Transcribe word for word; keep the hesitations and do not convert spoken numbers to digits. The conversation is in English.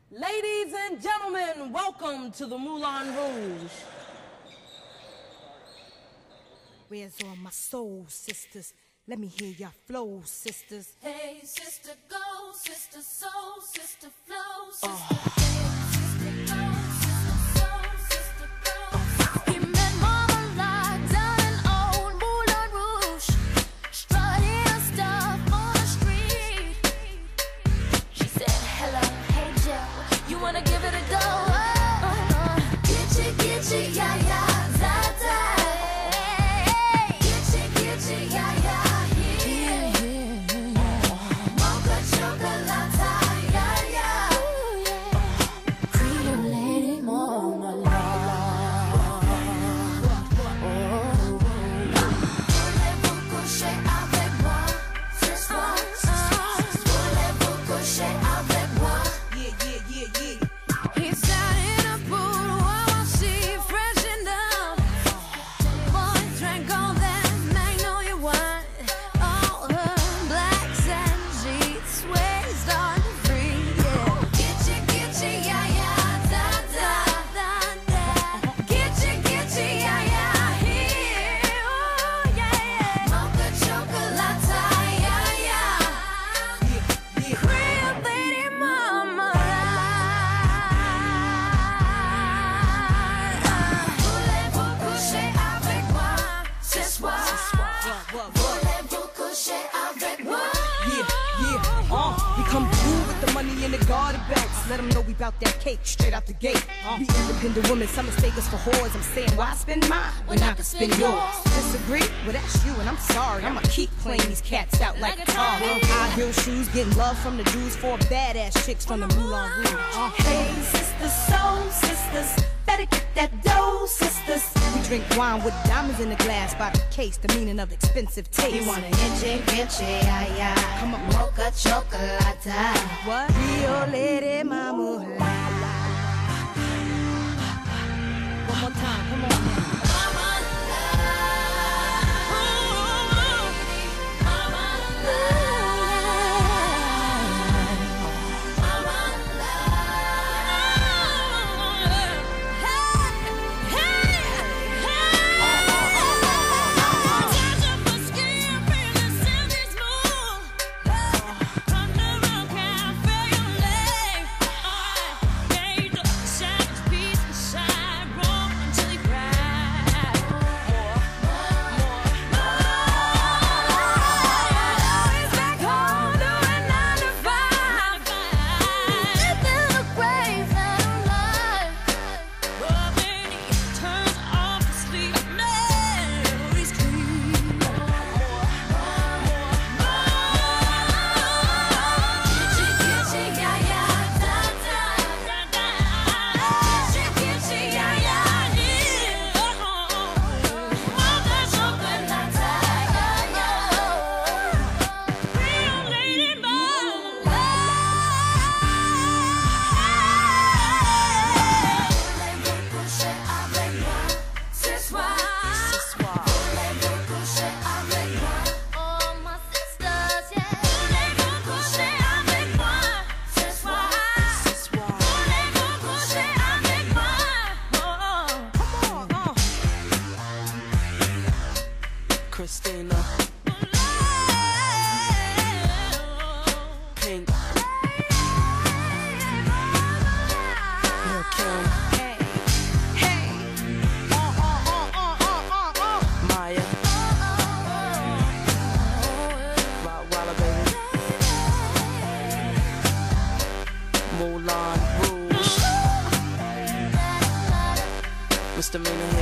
Ladies and gentlemen, welcome to the Moulin Rouge. Where's all my soul sisters? Let me hear your flow, sisters. Hey, sister, go, sister, soul, sister, flow, sister. Oh. Let them know we bout that cake straight out the gate. Uh, we independent women, some mistake us for whores. I'm saying, why spend mine when I can spend yours? Disagree? Well, that's you, and I'm sorry. I'ma keep playing these cats out like guitar. High heel shoes, getting love from the dudes, four badass chicks from the Moulin Rouge. Uh, hey, sisters, soul sisters, better get that dough, sisters. We drink wine with diamonds in the glass by the case, the meaning of expensive taste. You wanna itchy, itchy, ay, ay. Come on, mocha chocolate. What? Rio Lady Mama. One more time, come on. Christina, Pink, Lil' Kim, Hey, hey, uh, uh, uh, uh, uh, uh. Maya, Rottweiler, baby, Moulin Rouge, Misdemeanor.